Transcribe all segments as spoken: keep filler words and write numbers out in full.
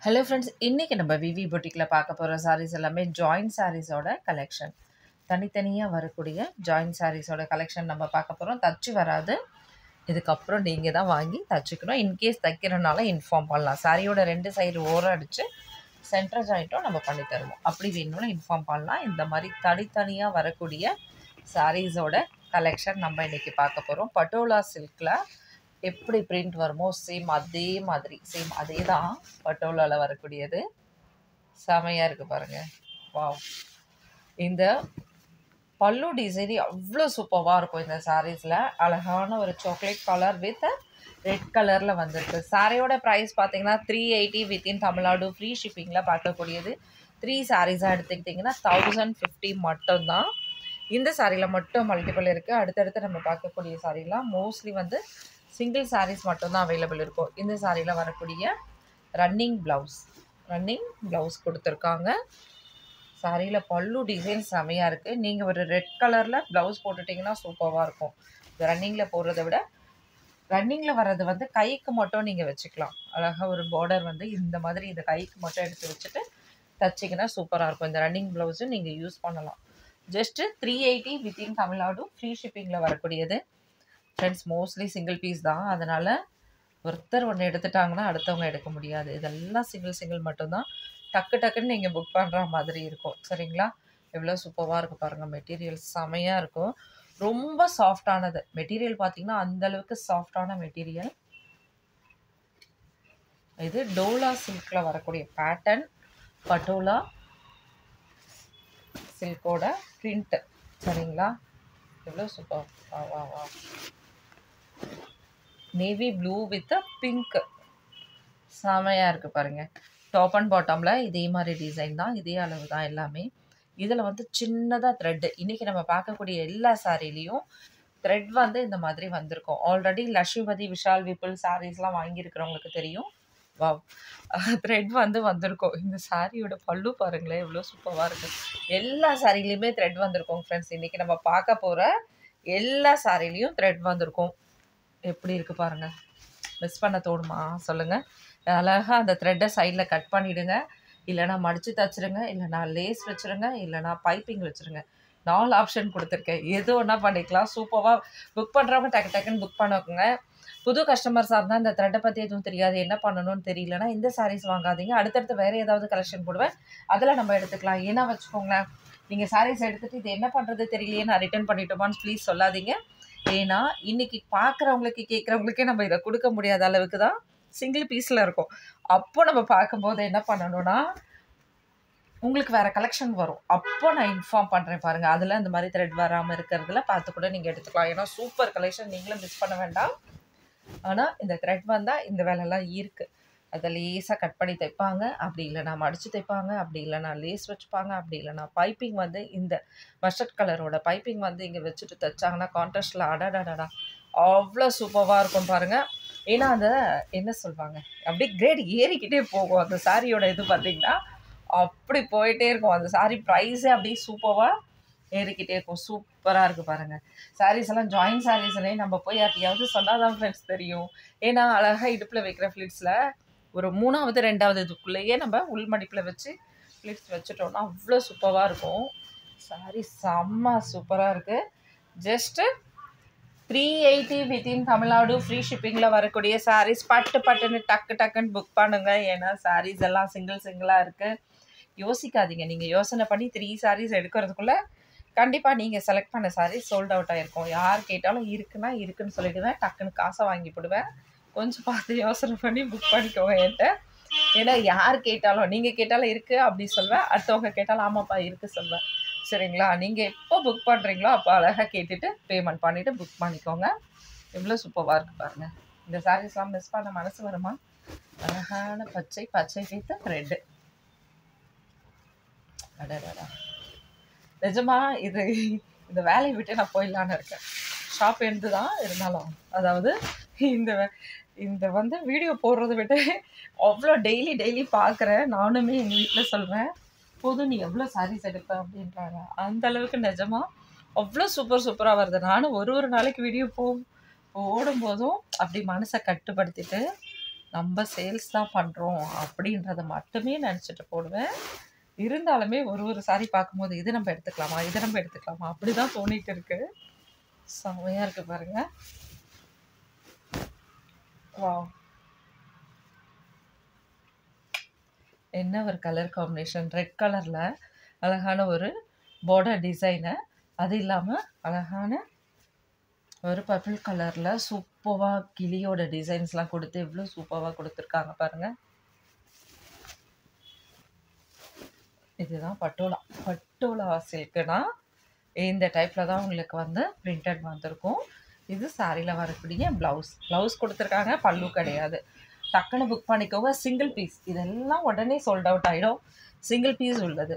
Hello friends, இன்னைக்கு நம்ம விவி பொட்டிக்கில் பார்க்க போகிற சாரீஸ் எல்லாமே ஜாயின்ட் சாரீஸோட கலெக்ஷன். தனித்தனியாக வரக்கூடிய ஜாயின்ட் சாரீஸோட கலெக்ஷன் நம்ம பார்க்க போகிறோம். தச்சு வராது, இதுக்கப்புறம் நீங்கள் தான் வாங்கி தச்சுக்கணும். இன்கேஸ் தைக்கிறனால இன்ஃபார்ம் பண்ணலாம். சாரியோட ரெண்டு சைடு ஓரம் அடித்து சென்டர் ஜாயிண்ட்டும் நம்ம பண்ணி தருவோம். அப்படி வேணும்னா இன்ஃபார்ம் பண்ணலாம். இந்த மாதிரி தனித்தனியாக வரக்கூடிய சாரீஸோட கலெக்ஷன் நம்ம இன்றைக்கி பார்க்க போகிறோம். பட்டோலா சில்கில் எப்படி பிரிண்ட் வருமோ சேம் அதே மாதிரி சேம் அதே தான் பட்டோலாவில் வரக்கூடியது. செமையாக இருக்குது பாருங்கள். வாவ், இந்த பல்லு டிசைன் அவ்வளோ சூப்பராக இருக்கும். இந்த சாரீஸில் அழகான ஒரு சாக்லேட் கலர் வித் ரெட் கலரில் வந்திருக்கு. சாரியோட ப்ரைஸ் பார்த்தீங்கன்னா three eighty within Tamil Nadu free ஷிப்பிங்கில் பார்க்கக்கூடியது. த்ரீ சாரீஸாக எடுத்துக்கிட்டிங்கன்னா தௌசண்ட் ஃபிஃப்டி மட்டும்தான். இந்த சாரியில் மட்டும் மல்டிபிள் இருக்குது. அடுத்தடுத்து நம்ம பார்க்கக்கூடிய சாரீலாம் மோஸ்ட்லி வந்து சிங்கிள் சாரீஸ் மட்டும்தான் அவைலபிள் இருக்கும். இந்த சாரியில் வரக்கூடிய ரன்னிங் ப்ளவுஸ் ரன்னிங் ப்ளவுஸ் கொடுத்துருக்காங்க. சாரியில் பல்லு டிசைன் செமையாக இருக்குது. நீங்கள் ஒரு ரெட் கலரில் ப்ளவுஸ் போட்டுட்டிங்கன்னா சூப்பராக இருக்கும். இது ரன்னிங்கில் போடுறத விட ரன்னிங்கில் வர்றது வந்து கைக்கு மட்டும் நீங்கள் வச்சுக்கலாம். அழகாக ஒரு பார்டர் வந்து இந்த மாதிரி இந்த கைக்கு மட்டும் எடுத்து வச்சுட்டு தச்சிங்கன்னா சூப்பராக இருக்கும். இந்த ரன்னிங் ப்ளவுஸும் நீங்கள் யூஸ் பண்ணலாம். Just three eighty within Tamil Nadu free ஷிப்பிங்கில் வரக்கூடியது. ஃப்ரெண்ட்ஸ், மோஸ்ட்லி சிங்கிள் பீஸ் தான். அதனால் ஒருத்தர் ஒன்று எடுத்துட்டாங்கன்னா அடுத்தவங்க எடுக்க முடியாது. இதெல்லாம் சிங்கிள் சிங்கிள் மட்டும்தான். டக்கு டக்குன்னு நீங்கள் புக் பண்ணுற மாதிரி இருக்கும். சரிங்களா? எவ்வளோ சூப்பராக இருக்கும் பாருங்கள். மெட்டீரியல் செமையாக இருக்கும். ரொம்ப சாஃப்டானது மெட்டீரியல். பார்த்தீங்கன்னா அந்தளவுக்கு சாஃப்டான மெட்டீரியல். இது டோலா சில்கில் வரக்கூடிய பேட்டர்ன். பட்டோலா சில்கோட பிரிண்ட்டு. சரிங்களா? எவ்வளோ சூப்பர். வா வா வா நேவி ப்ளூ வித் பிங்க் செமையாக இருக்குது பாருங்கள். டாப் அண்ட் பாட்டமில் இதே மாதிரி டிசைன் தான், இதே அளவு தான் எல்லாமே. இதில் வந்து சின்னதாக த்ரெட்டு. இன்றைக்கி நம்ம பார்க்கக்கூடிய எல்லா சாரிலையும் த்ரெட் வந்து இந்த மாதிரி வந்திருக்கும். ஆல்ரெடி லட்சுமதி விஷால் விப்புல் சாரீஸ்லாம் வாங்கியிருக்கிறவங்களுக்கு தெரியும். வா, த்ரெட் வந்து வந்திருக்கும். இந்த சாரியோட பல்லு பாருங்களேன், எவ்வளோ சூப்பராக இருக்குது. எல்லா சாரிலையுமே த்ரெட் வந்திருக்கும் ஃப்ரெண்ட்ஸ். இன்றைக்கி நம்ம பார்க்க போகிற எல்லா சாரிலையும் த்ரெட் வந்திருக்கும். எப்படி இருக்குது பாருங்கள். மிஸ் பண்ண தோணுமா சொல்லுங்கள்? அழகாக அந்த த்ரெட்டை சைடில் கட் பண்ணிவிடுங்க. இல்லைனா மடித்து தச்சுருங்க, இல்லைனா லேஸ் வச்சுருங்க, இல்லைனா பைப்பிங் வச்சுருங்க. நாலு ஆப்ஷன் கொடுத்துருக்கேன். எது ஒன்றா பண்ணிக்கலாம். சூப்பராக புக் பண்ணுறவங்க டக்கு டக்குன்னு புக் பண்ணுவாங்க. புது கஸ்டமர்ஸாக இருந்தால் இந்த த்ரெட்டை பற்றி எதுவும் தெரியாது, என்ன பண்ணணும்னு தெரியலனா இந்த சாரீஸ் வாங்காதீங்க. அடுத்தடுத்து வேறு ஏதாவது கலெக்ஷன் போடுவேன், அதில் நம்ம எடுத்துக்கலாம். ஏன்னா வச்சுக்கோங்களேன், நீங்கள் சாரீஸ் எடுத்துகிட்டு இது என்ன பண்ணுறது தெரியலையே, நான் ரிட்டர்ன் பண்ணிட்டோமான்னு ப்ளீஸ் சொல்லாதீங்க. ஏன்னா இன்றைக்கி பார்க்குறவங்களுக்கு கேட்குறவங்களுக்கே நம்ம இதை கொடுக்க முடியாத அளவுக்கு தான் சிங்கிள் பீஸில் இருக்கும். அப்போ நம்ம பார்க்கும்போது என்ன பண்ணணும்னா, உங்களுக்கு வேறு கலெக்ஷன் வரும். அப்போ நான் இன்ஃபார்ம் பண்ணுறேன் பாருங்கள். அதில் இந்த மாதிரி த்ரெட் வராமல் இருக்கிறதுல பார்த்து கூட நீங்கள் எடுத்துக்கலாம். ஏன்னா சூப்பர் கலெக்ஷன், நீங்களும் மிஸ் பண்ண வேண்டாம். ஆனால் இந்த த்ரெட் வந்தால் இந்த வேலைலாம் இருக்குது. அதை லேஸாக கட் பண்ணி தைப்பாங்க, அப்படி இல்லைனா மடித்து தைப்பாங்க, அப்படி இல்லைனா லேஸ் வச்சுப்பாங்க, அப்படி இல்லைனா பைப்பிங் வந்து இந்த மஸ்டர்ட் கலரோட பைப்பிங் வந்து இங்கே வச்சுட்டு தைச்சாங்கன்னா கான்ட்ராஸ்டில் அடாடாடா அவ்வளோ சூப்பராக இருக்கும் பாருங்கள். ஏன்னா அந்த என்ன சொல்லுவாங்க, அப்படியே கிரேட் ஏறிக்கிட்டே போகும் அந்த சாரியோட இது பார்த்திங்கன்னா. அப்படி போயிட்டே இருக்கும். அந்த சாரி ப்ரைஸே அப்படியே சூப்பராக ஏறிக்கிட்டே இருக்கும். சூப்பராக இருக்குது பாருங்கள். சாரீஸ் எல்லாம் ஜாயின்ட் சாரீஸ்னே நம்ம போய் யார்ட்டையாவது சொன்னால் தான் ஃப்ரெண்ட்ஸ் தெரியும். ஏன்னா அழகாக இடுப்பில் வைக்கிற ஃப்ளிட்ஸில் ஒரு மூணாவது ரெண்டாவது இதுக்குள்ளேயே நம்ம உள்மடிப்பில் வச்சு ஃப்ளிட்ஸ் வச்சுட்டோம்னா அவ்வளோ சூப்பராக இருக்கும். சாரி செம்ம சூப்பராக இருக்குது. Just three eighty within Tamil Nadu free ஷிப்பிங்கில் வரக்கூடிய சாரீஸ் பட்டு பட்டுன்னு டக்கு டக்குன்னு புக் பண்ணுங்கள். ஏன்னா சாரீஸ் எல்லாம் சிங்கிள் சிங்கிளாக இருக்குது. யோசிக்காதீங்க. நீங்கள் யோசனை பண்ணி த்ரீ சாரீஸ் எடுக்கிறதுக்குள்ளே கண்டிப்பாக நீங்கள் செலக்ட் பண்ண சாரீஸ் சோல்ட் அவுட் ஆகிருக்கும். யார் கேட்டாலும் இருக்குன்னா இருக்குன்னு சொல்லிவிடுவேன். டக்குன்னு காசை வாங்கி போடுவேன். கொஞ்சம் பார்த்து யோசனை பண்ணி புக் பண்ணிக்கோங்க என்கிட்ட. ஏன்னா யார் கேட்டாலும், நீங்கள் கேட்டாலும் இருக்குது அப்படி சொல்வேன், அடுத்தவங்க கேட்டாலும் ஆமாப்பா இருக்குது சொல்வேன். சரிங்களா? நீங்கள் எப்போ புக் பண்ணுறீங்களோ அப்போ அழகாக கேட்டுட்டு பேமெண்ட் பண்ணிவிட்டு புக் பண்ணிக்கோங்க. எவ்வளோ சூப்பராக இருக்குது பாருங்கள். இந்த சாரீஸ்லாம் மிஸ் பண்ண மனசு வருமா? அழகான பச்சை பச்சை வைத்த ரெட்டு. அடடா, நிஜமா இது இந்த வேலையை விட்டு நான் போயிடலான்னு இருக்கேன். ஷாப் இருந்து தான் இருந்தாலும், அதாவது இந்த இந்த வந்து வீடியோ போடுறத விட்டு அவ்வளோ டெய்லி டெய்லி பார்க்குறேன். நானுமே எங்கள் வீட்டில் சொல்கிறேன், போதும் நீ எவ்வளோ சாரீஸ் எடுப்பேன் அப்படின்றாங்க. அந்த அளவுக்கு நிஜமாக அவ்வளோ சூப்பர் சூப்பராக வருது. நானும் ஒரு ஒரு நாளைக்கு வீடியோ போ போடும்போதும் அப்படி மனசை கட்டுப்படுத்திட்டு நம்ம சேல்ஸ் தான் பண்ணுறோம் அப்படின்றத மட்டுமே நினச்சிட்டு போடுவேன். இருந்தாலுமே ஒரு ஒரு சாரி பார்க்கும்போது இது நம்ம எடுத்துக்கலாமா, இது நம்ம எடுத்துக்கலாமா அப்படி தான் தோணிட்டு இருக்கு. செம்மையாக இருக்குது பாருங்கள். வாவ், என்ன ஒரு கலர் காம்பினேஷன்! ரெட் கலரில் அழகான ஒரு பார்டர் டிசைனு, அது இல்லாமல் அழகான ஒரு பர்பிள் கலரில் சூப்பராக கிளியோட டிசைன்ஸ்லாம் கொடுத்து எவ்வளோ சூப்பராக கொடுத்துருக்காங்க பாருங்கள். இதுதான் பட்டோலா. பட்டோலா சில்க்குனா இந்த டைப்பில் தான் உங்களுக்கு வந்து பிரிண்டட் வந்திருக்கும். இது சாரியில் வரக்கூடிய ப்ளவுஸ். ப்ளவுஸ் கொடுத்துருக்காங்க, பல்லு கிடையாது. டக்குன்னு புக் பண்ணிக்கோங்க. சிங்கிள் பீஸ், இதெல்லாம் உடனே சோல்ட் அவுட் ஆகிடும். சிங்கிள் பீஸ் உள்ளது.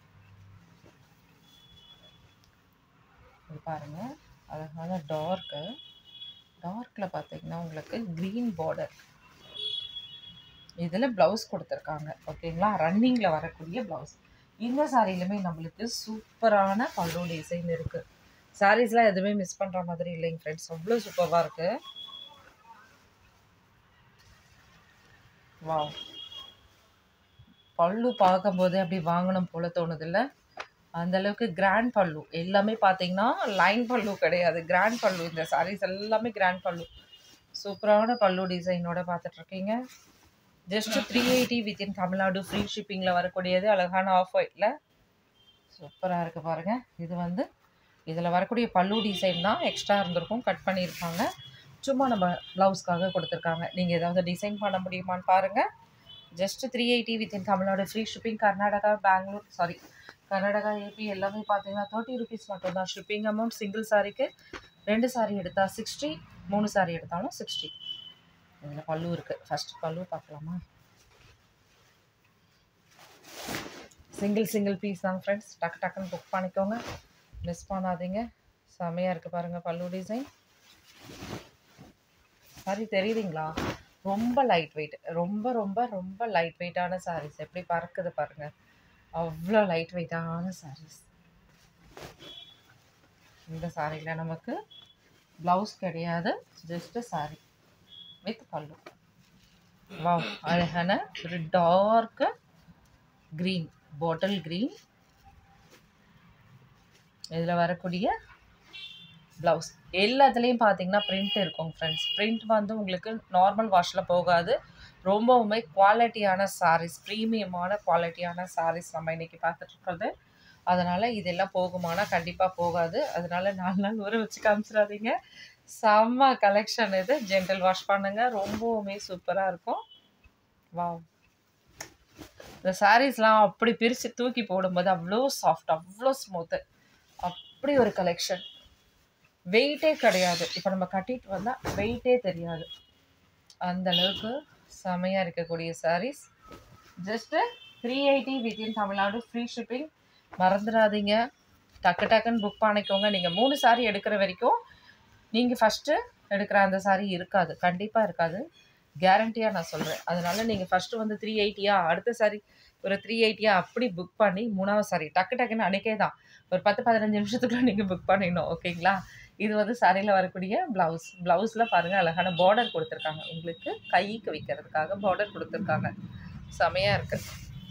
இது பாருங்கள், அழகான டார்க்கு. டார்க்கில் பார்த்தீங்கன்னா உங்களுக்கு க்ரீன் பார்டர். இதில் ப்ளவுஸ் கொடுத்துருக்காங்க. ஓகேங்களா, ரன்னிங்கில் வரக்கூடிய ப்ளவுஸ். இந்த சாரியிலுமே நம்மளுக்கு சூப்பரான பல்லு டிசைன் இருக்குது. சாரீஸ்லாம் எதுவுமே மிஸ் பண்ணுற மாதிரி இல்லைங்க ஃப்ரெண்ட்ஸ், அவ்வளோ சூப்பராக இருக்குது. வாவ், பல்லு பார்க்கும்போது அப்படி வாங்கணும் போல் தோணுதில்ல, அந்தளவுக்கு கிராண்ட் பல்லு. எல்லாமே பார்த்தீங்கன்னா லைன் பல்லு கிடையாது, கிராண்ட் பல்லு. இந்த சாரீஸ் எல்லாமே கிராண்ட் பல்லு. சூப்பரான பல்லு டிசைனோட பார்த்துட்ருக்கீங்க. Just three eighty within Tamil Nadu free ஷிப்பிங்கில் வரக்கூடியது. அழகான ஆஃப் ஒயிட்டில் சூப்பராக இருக்குது பாருங்கள். இது வந்து இதில் வரக்கூடிய பல்லு டிசைன் தான் எக்ஸ்ட்ரா இருந்திருக்கும், கட் பண்ணியிருப்பாங்க. சும்மா நம்ம ப்ளவுஸ்க்காக கொடுத்துருக்காங்க. நீங்கள் ஏதாவது டிசைன் பண்ண முடியுமான்னு பாருங்கள். Just three eighty within Tamil Nadu free shipping. Karnataka, Bangalore, sorry Karnataka, AP எல்லாமே பார்த்தீங்கன்னா தேர்ட்டி ருபீஸ் மட்டும்தான் ஷிப்பிங் அமௌண்ட். சிங்கிள் சாரிக்கு ரெண்டு சாரி எடுத்தால் சிக்ஸ்டி, மூணு சாரி எடுத்தாலும் சிக்ஸ்டி. இதில் பல்லு இருக்குது. ஃபஸ்ட்டு பல்லு பார்க்கலாமா? சிங்கிள் சிங்கிள் பீஸ் தான் ஃப்ரெண்ட்ஸ். டக்கு டக்குன்னு புக் பண்ணிக்கோங்க, மிஸ் பண்ணாதீங்க. செம்மையாக இருக்குது பாருங்கள் பல்லு டிசைன். சாரி தெரியுதுங்களா? ரொம்ப லைட் வெயிட், ரொம்ப ரொம்ப ரொம்ப லைட் வெயிட்டான சாரீஸ். எப்படி பறக்குது பாருங்கள், அவ்வளோ லைட் வெயிட்டான சாரீஸ். இந்த சாரியில் நமக்கு ப்ளவுஸ் கிடையாது, ஜஸ்ட்டு சாரி வித் பல்லு. வாவ், அழகான ஒரு டார்க்கு க்ரீன், பாட்டில் க்ரீன். இதில் வரக்கூடிய ப்ளவுஸ் எல்லாத்துலேயும் பார்த்தீங்கன்னா பிரிண்ட் இருக்கும் ஃப்ரெண்ட்ஸ். பிரிண்ட் வந்து உங்களுக்கு நார்மல் வாஷில் போகாது. ரொம்பவுமே குவாலிட்டியான சாரீஸ், ப்ரீமியமான குவாலிட்டியான சாரீஸ் நம்ம இன்றைக்கி பார்த்துட்ருக்கிறது. அதனால் இதெல்லாம் போகுமானா கண்டிப்பாக போகாது. அதனால் நாலு நாள் ஊற வச்சு காமிச்சிடாதீங்க. செம்ம கலெக்ஷன் இது. ஜென்ரல் வாஷ் பண்ணுங்கள், ரொம்பவுமே சூப்பராக இருக்கும். வாவ், இந்த சாரீஸ்லாம் அப்படி பிரித்து தூக்கி போடும்போது அவ்வளோ சாஃப்ட், அவ்வளோ ஸ்மூத்து. அப்படி ஒரு கலெக்ஷன். வெயிட்டே கிடையாது. இப்போ நம்ம கட்டிட்டு வந்தால் வெயிட்டே தெரியாது, அந்தளவுக்கு செமையாக இருக்கக்கூடிய saris. Just three eighty within Tamil Nadu free shipping. மறந்துடாதீங்க, டக்கு டக்குன்னு புக் பண்ணிக்கோங்க. நீங்கள் மூணு சாரி எடுக்கிற வரைக்கும் நீங்கள் ஃபஸ்ட்டு எடுக்கிற அந்த சாரி இருக்காது, கண்டிப்பாக இருக்காது, கேரண்டியாக நான் சொல்கிறேன். அதனால் நீங்கள் ஃபஸ்ட்டு வந்து த்ரீ எயிட்டியா அடுத்த சாரி ஒரு த்ரீ எயிட்டியா அப்படி புக் பண்ணி மூணாவது சாரி டக்கு டக்குன்னு அன்றைக்கே தான் ஒரு பத்து பதினஞ்சு நிமிஷத்துக்குள்ளே நீங்கள் புக் பண்ணிடணும். ஓகேங்களா? இது வந்து சாரியில் வரக்கூடிய ப்ளவுஸ். ப்ளவுஸில் பாருங்கள் அழகான பார்டர் கொடுத்துருக்காங்க. உங்களுக்கு கைக்கு வைக்கிறதுக்காக பார்டர் கொடுத்துருக்காங்க. செமையாக இருக்குது.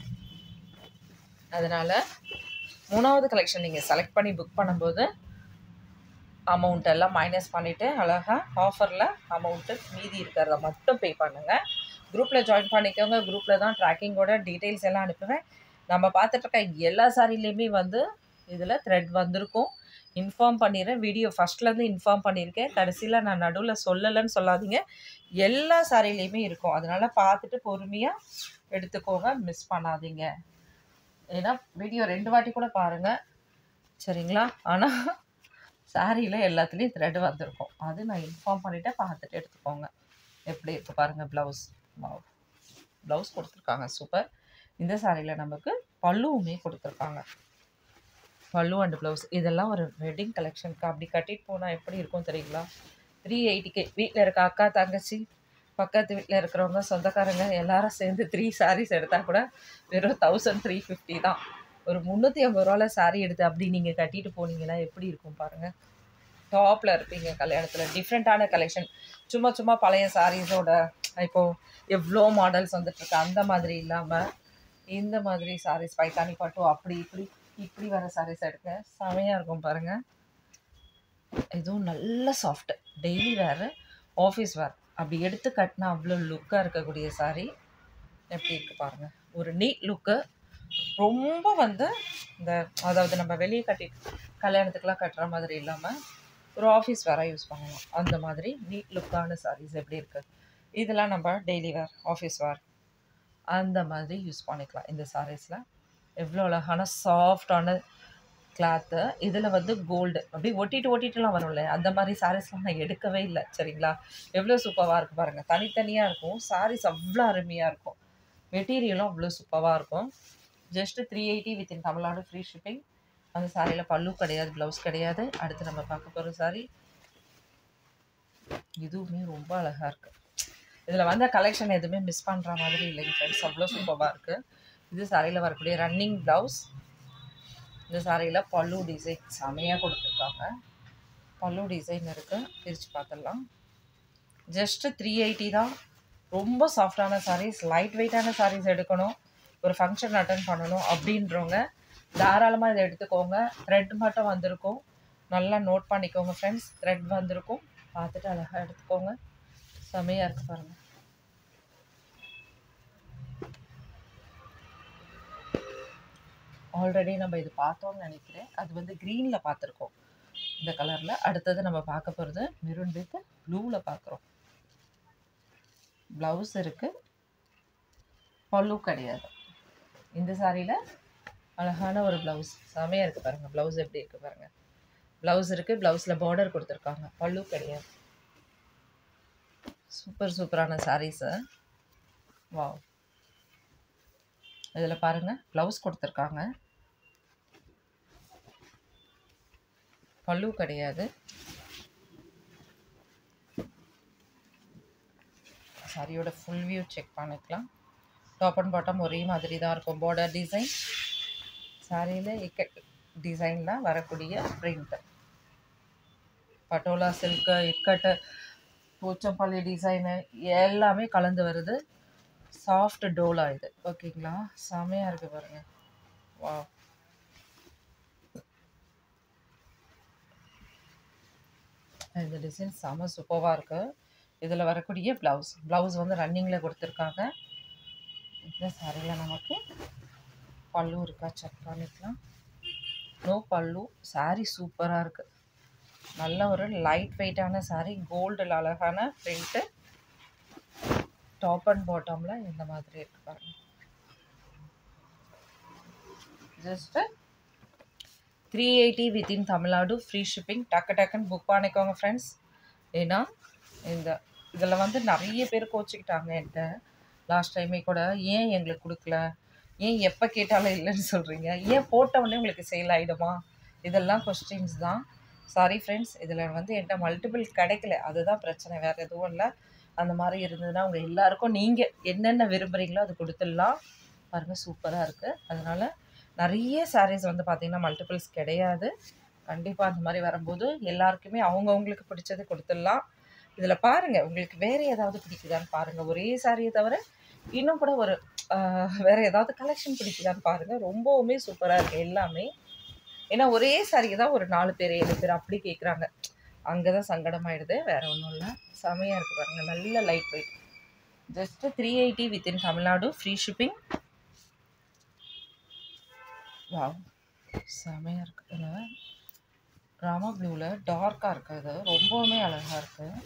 அதனால் மூணாவது கலெக்ஷன் நீங்கள் செலக்ட் பண்ணி புக் பண்ணும்போது அமௌண்ட் எல்லாம் மைனஸ் பண்ணிவிட்டு அழகாக ஆஃபரில் அமௌண்ட்டு மீதி இருக்கிறத மட்டும் பே பண்ணுங்கள். குரூப்பில் ஜாயின் பண்ணிக்கோங்க. குரூப்பில் தான் ட்ராக்கிங்கோட டீட்டெயில்ஸ் எல்லாம் அனுப்புவேன். நம்ம பார்த்துட்ருக்க எல்லா சாரிலையுமே வந்து இதில் த்ரெட் வந்திருக்கும். இன்ஃபார்ம் பண்ணிடுறேன். வீடியோ ஃபஸ்ட்லேருந்து இன்ஃபார்ம் பண்ணியிருக்கேன், கடைசியில் நான் நடுவில் சொல்லலைன்னு சொல்லாதீங்க. எல்லா சாரிலையுமே இருக்கும். அதனால் பார்த்துட்டு பொறுமையாக எடுத்துக்கோங்க, மிஸ் பண்ணாதீங்க. ஏன்னா வீடியோ ரெண்டு வாட்டி கூட பாருங்கள், சரிங்களா? ஆனால் சாரியில் எல்லாத்துலேயும் த்ரெட் வந்திருக்கும். அது நான் இன்ஃபார்ம் பண்ணிவிட்டு பார்த்துட்டு எடுத்துக்கோங்க. எப்படி இருக்குது பாருங்கள் ப்ளவுஸ். ப்ளவுஸ் கொடுத்துருக்காங்க, சூப்பர். இந்த சாரியில் நமக்கு பல்லுவுமே கொடுத்துருக்காங்க. பல்லு அண்ட் ப்ளவுஸ். இதெல்லாம் ஒரு வெட்டிங் கலெக்ஷனுக்கு அப்படி கட்டிட்டு போனால் எப்படி இருக்கும் தெரியுங்களா? த்ரீ எயிட்டிக்கு வீட்டில் இருக்க அக்கா, தங்கச்சி, பக்கத்து வீட்டில் இருக்கிறவங்க, சொந்தக்காரங்க எல்லாரும் சேர்ந்து த்ரீ சாரீஸ் எடுத்தால் கூட வெறும் தௌசண்ட் த்ரீ ஃபிஃப்டி தான். ஒரு முந்நூற்றி ஐம்பது ரூபாவில் சாரீ எடுத்து அப்படி நீங்கள் கட்டிட்டு போனீங்கன்னா எப்படி இருக்கும் பாருங்கள். டாப்பில் இருப்பீங்க கல்யாணத்தில். டிஃப்ரெண்ட்டான கலெக்ஷன். சும்மா சும்மா பழைய சாரீஸோட இப்போது எவ்வளோ மாடல்ஸ் வந்துட்டுருக்கு, அந்த மாதிரி இல்லாமல் இந்த மாதிரி சாரீஸ் பைத்தானி பட்டு அப்படி இப்படி இப்படி வர சாரீஸ் எடுக்க செமையாக இருக்கும் பாருங்கள். இதுவும் நல்ல சாஃப்ட், டெய்லி வேறு, ஆஃபீஸ் வேர், அப்படி எடுத்து கட்டினா அவ்வளோ லுக்காக இருக்கக்கூடிய சாரீ. எப்படி இருக்குது பாருங்கள், ஒரு நீட் லுக்கு. ரொம்ப வந்து இந்த அதாவது நம்ம வெளியே கட்டி கல்யாணத்துக்கெலாம் கட்டுற மாதிரி இல்லாமல் ஒரு ஆஃபீஸ் வேராக யூஸ் பண்ணலாம். அந்த மாதிரி நீட் லுக்கான சாரீஸ் எப்படி இருக்குது. இதெல்லாம் நம்ம டெய்லி வேர், ஆஃபீஸ் வேர் அந்த மாதிரி யூஸ் பண்ணிக்கலாம். இந்த சாரீஸில் எவ்வளோ அழகான சாஃப்டான கிளாத்து. இதில் வந்து கோல்டு அப்படி ஒட்டிட்டு ஒட்டிட்டுலாம் வரும் இல்லையா, அந்த மாதிரி சாரீஸ்லாம் நான் எடுக்கவே இல்லை. சரிங்களா, எவ்வளோ சூப்பராக இருக்குது பாருங்கள். தனித்தனியாக இருக்கும் சாரீஸ், அவ்வளோ அருமையாக இருக்கும். மெட்டீரியலும் அவ்வளோ சூப்பராக இருக்கும். Just three eighty within Tamil Nadu, free shipping. அந்த சாரியில் பல்லு கிடையாது, ப்ளவுஸ் கிடையாது. அடுத்து நம்ம பார்க்க போகிற சாரீ இதுவுமே ரொம்ப அழகாக இருக்குது. இதில் வந்த கலெக்ஷன் எதுவுமே மிஸ் பண்ணுற மாதிரி இல்லைங்க ஃப்ரெண்ட்ஸ், அவ்வளோ சூப்பராக இருக்குது. இது சாரியில் வரக்கூடிய ரன்னிங் ப்ளவுஸ். இந்த சாரியில் பல்லு டிசைன் செமையாக கொடுத்துருக்காங்க. பல்லு டிசைன் இருக்குது, பிரித்து பார்த்துடலாம். ஜஸ்ட்டு த்ரீ எயிட்டி தான். ரொம்ப சாஃப்டான சாரீஸ், லைட் வெயிட்டான சாரீஸ் எடுக்கணும், ஒரு ஃபங்க்ஷன் அட்டன் பண்ணணும் அப்படின்றவங்க தாராளமாக இதை எடுத்துக்கோங்க. த்ரெட் மட்டும் வந்திருக்கும், நல்லா நோட் பண்ணிக்கோங்க ஃப்ரெண்ட்ஸ். த்ரெட் வந்திருக்கும், பார்த்துட்டு அழகாக எடுத்துக்கோங்க. செமையாக இருக்குது பாருங்கள். ஆல்ரெடி நம்ம இது பார்த்தோம்னு நினைக்கிறேன். அது வந்து க்ரீனில் பார்த்துருக்கோம் இந்த கலரில். அடுத்தது நம்ம பார்க்க போகிறது மெரூன் வித் ப்ளூவில் பார்க்குறோம். ப்ளவுஸ் இருக்குது, பல்லு கிடையாது. இந்த சாரியில் அழகான ஒரு ப்ளவுஸ், செமையாக இருக்குது பாருங்கள். ப்ளவுஸ் எப்படி இருக்குது பாருங்கள். ப்ளவுஸ் இருக்குது, ப்ளவுஸில் பார்டர் கொடுத்துருக்காங்க, பல்லு கிடையாது. சூப்பர் சூப்பரான சாரீஸு. வாவ், இதில் பாருங்கள் ப்ளவுஸ் கொடுத்துருக்காங்க, பல்லு கிடையாது. சாரியோட ஃபுல் வியூ செக் பண்ணிக்கலாம். டாப் அண்ட் பாட்டம் ஒரே மாதிரி தான் இருக்கும். பார்டர் டிசைன், சாரியில் இக்கட் டிசைனில் வரக்கூடிய பிரிண்ட், பட்டோலா சில்க்கு, இக்கட்டு, பூச்சம்பள்ளி டிசைனு எல்லாமே கலந்து வருது. சாஃப்ட் டோலா இது, ஓகேங்களா. செமையாக இருக்குது பாருங்கள். வா, இந்த டிசைன் செம சூப்பராக இருக்குது. இதில் வரக்கூடிய ப்ளவுஸ் ப்ளவுஸ் வந்து ரன்னிங்கில் கொடுத்துருக்காங்க. இந்த சாரியில் நமக்கு பல்லு இருக்கா செக் பண்ணிக்கலாம். நோ பல்லு. சாரீ சூப்பராக இருக்குது, நல்ல ஒரு லைட் வெயிட்டான சாரீ. கோல்டில் அழகான பிரிண்ட்டு, டாப் அண்ட் பாட்டமில் இந்த மாதிரி இருக்குது பாருங்கள். Just three eighty within Tamil Nadu, free shipping. டக்கு டக்குன்னு புக் பண்ணிக்கோங்க ஃப்ரெண்ட்ஸ். ஏன்னா இந்த இதில் வந்து நிறைய பேர் கோச்சிக்கிட்டாங்க என்கிட்ட லாஸ்ட் டைமே கூட. ஏன் எங்களுக்கு கொடுக்கல, ஏன் எப்போ கேட்டாலும் இல்லைன்னு சொல்கிறீங்க, ஏன் போட்டவுடனே உங்களுக்கு சேல் ஆகிடுமா, இதெல்லாம் கொஸ்டின்ஸ் தான். சாரி ஃப்ரெண்ட்ஸ், இதில் வந்து என்கிட்ட மல்டிபிள் கிடைக்கல, அதுதான் பிரச்சனை, வேறு எதுவும் இல்லை. அந்த மாதிரி இருந்ததுன்னா உங்கள் எல்லாருக்கும் நீங்கள் என்னென்ன விரும்புகிறீங்களோ அது கொடுத்துடலாம். பாருங்கள் சூப்பராக இருக்குது. அதனால் நிறைய சாரீஸ் வந்து பார்த்திங்கன்னா மல்டிபிள்ஸ் கிடையாது. கண்டிப்பாக அந்த மாதிரி வரும்போது எல்லாருக்குமே அவங்கவுங்களுக்கு பிடிச்சது கொடுத்துடலாம். இதில் பாருங்கள் உங்களுக்கு வேறு ஏதாவது பிடிக்குதான்னு பாருங்கள். ஒரே சாரியை தவிர இன்னும் கூட ஒரு வேறு ஏதாவது கலெக்ஷன் பிடிக்குதான்னு பாருங்கள். ரொம்பவுமே சூப்பராக இருக்குது எல்லாமே. ஏன்னா ஒரே சாரியை தான் ஒரு நாலு பேர் ஏழு பேர் அப்படி கேட்குறாங்க, அங்கே தான் சங்கடமாயிடுது, வேறு ஒன்றும் இல்லை. செமையாக இருக்குது பாருங்கள், நல்ல lightweight. Just three eighty within Tamil Nadu, free shipping. Wow, செமையாக இருக்குது. ராமா ப்ளூவில் டார்க்காக இருக்குது, ரொம்பவுமே அழகாக இருக்குது.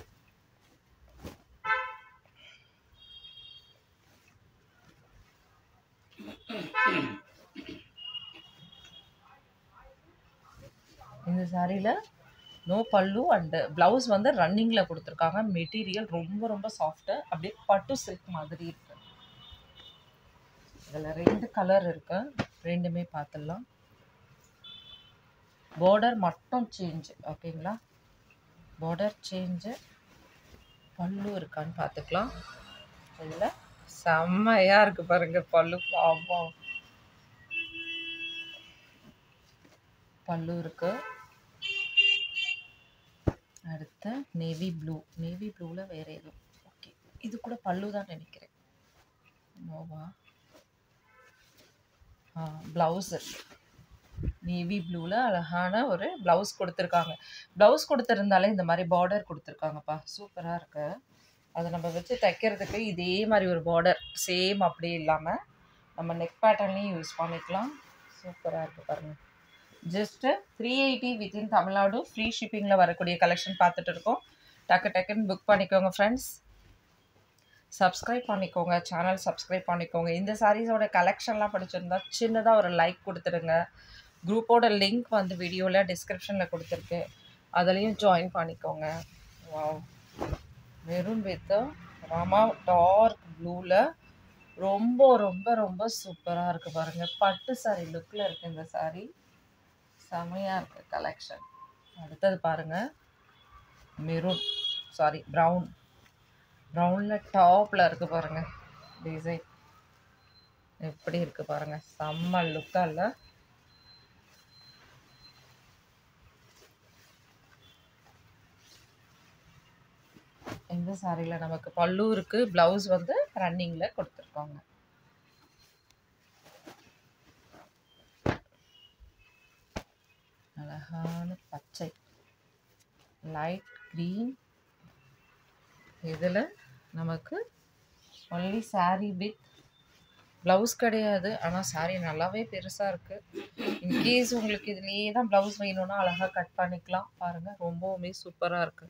இந்த சாரியில் நோ பல்லு அண்டு ப்ளவுஸ் வந்து ரன்னிங்கில் கொடுத்துருக்காங்க. மெட்டீரியல் ரொம்ப ரொம்ப சாஃப்ட்டு, அப்படியே பட்டு சில்க் மாதிரி இருக்குது. இதில் ரெண்டு கலர் இருக்கு, ரெண்டுமே பார்த்துடலாம். பார்டர் மட்டும் சேஞ்சு, ஓகேங்களா. பார்டர் சேஞ்சு, பல்லு இருக்கான்னு பார்த்துக்கலாம். இதில் செம்மையாக இருக்குது பாருங்கள் பல்லு. ஆமா, பல்லு இருக்குது. அடுத்த நேவி ப்ளூ. நேவி ப்ளூவில் வேறு எதுவும் ஓகே. இது கூட பல்லு தான் நினைக்கிறேன். நோவா ஆ ப்ளவுஸு நேவி ப்ளூவில் அழகான ஒரு ப்ளவுஸ் கொடுத்துருக்காங்க. ப்ளவுஸ் கொடுத்துருந்தாலே இந்த மாதிரி பார்டர் கொடுத்துருக்காங்கப்பா, சூப்பராக இருக்கு. அதை நம்ம வச்சு தைக்கிறதுக்கு இதே மாதிரி ஒரு பார்டர் சேம் அப்படியே இல்லாமல் நம்ம நெக் பேட்டர்ன்லேயும் யூஸ் பண்ணிக்கலாம். சூப்பராக இருக்குது பாருங்கள். Just three eighty within Tamil Nadu free ஷிப்பிங்கில் வரக்கூடிய கலெக்ஷன் பார்த்துட்டு இருக்கோம். டக்கு டக்குன்னு புக் பண்ணிக்கோங்க ஃப்ரெண்ட்ஸ். சப்ஸ்கிரைப் பண்ணிக்கோங்க, சேனல் சப்ஸ்கிரைப் பண்ணிக்கோங்க. இந்த சாரீஸோட கலெக்ஷன்லாம் பிடிச்சிருந்தா சின்னதாக ஒரு லைக் கொடுத்துடுங்க. குரூப்போட லிங்க் வந்து வீடியோவில் டிஸ்கிரிப்ஷனில் கொடுத்துருக்கு, அதுலேயும் ஜாயின் பண்ணிக்கோங்க. வாவ், மெரூன் வித் ராமா டார்க் ப்ளூவில் ரொம்ப ரொம்ப ரொம்ப சூப்பராக இருக்குது பாருங்கள். பட்டு சாரீ லுக்கில் இருக்குது இந்த சாரீ, செமையாக இருக்குது கலெக்ஷன். அடுத்தது பாருங்கள், மெரூன் சாரி ப்ரௌன். ப்ரௌனில் டாப்பில் இருக்குது பாருங்கள் டிசைன், எப்படி இருக்குது பாருங்கள், செம்ம லுக்காக இல்லை? இந்த சாரியில் நமக்கு பல்லு இருக்குது, ப்ளவுஸ் வந்து ரன்னிங்கில் கொடுத்துருக்காங்க. அழகான பச்சை, லைட் க்ரீன். இதில் நமக்கு ஒன்லி சாரீ வித் ப்ளவுஸ் கிடையாது, ஆனால் சாரீ நல்லாவே பெருசாக இருக்குது. இன்கேஸ் உங்களுக்கு இதுலேயே தான் ப்ளவுஸ் வேணும்னா அழகாக கட் பண்ணிக்கலாம். பாருங்கள், ரொம்பவுமே சூப்பராக இருக்குது.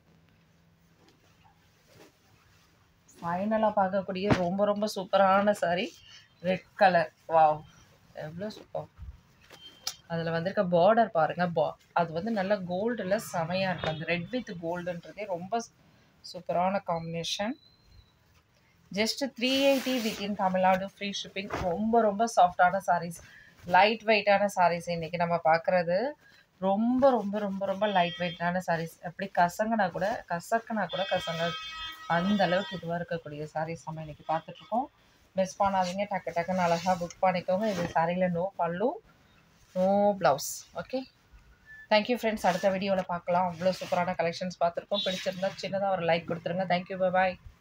ஃபைனலாக பார்க்கக்கூடிய ரொம்ப ரொம்ப சூப்பரான சாரீ ரெட் கலர். வாவ், எவ்வளோ சூப்பர். அதில் வந்திருக்க பார்டர் பாருங்கள், பா அது வந்து நல்ல கோல்டில் செமையாக இருக்குது. அந்த ரெட் வித் கோல்டுன்றதே ரொம்ப சூப்பரான combination. Just three eighty within Tamil Nadu free shipping. ரொம்ப ரொம்ப சாஃப்டான சாரீஸ், லைட் வெயிட்டான சாரீஸ் இன்றைக்கி நம்ம பார்க்குறது. ரொம்ப ரொம்ப ரொம்ப ரொம்ப லைட் வெயிட்டான சாரீஸ், எப்படி கசங்கினா கூட கசக்குனா கூட கசங்க அந்த அளவுக்கு இதுவாக இருக்கக்கூடிய சாரீஸ் நம்ம இன்றைக்கி பார்த்துட்ருக்கோம். மிஸ் பண்ணாதீங்க, டக்கு டக்குன்னு அழகாக புக் பண்ணிக்கோங்க. இது சாரியில் நோ பல்லு, no blouse. Okay, thank you friends. அடுத்த வீடியோவில் பார்க்கலாம். அவ்வளோ சூப்பரான கலெக்ஷன்ஸ் பார்த்துருக்கோம். பிடிச்சிருந்தா சின்னதாக ஒரு லைக் கொடுத்துருங்க. தேங்க்யூ, பாய்.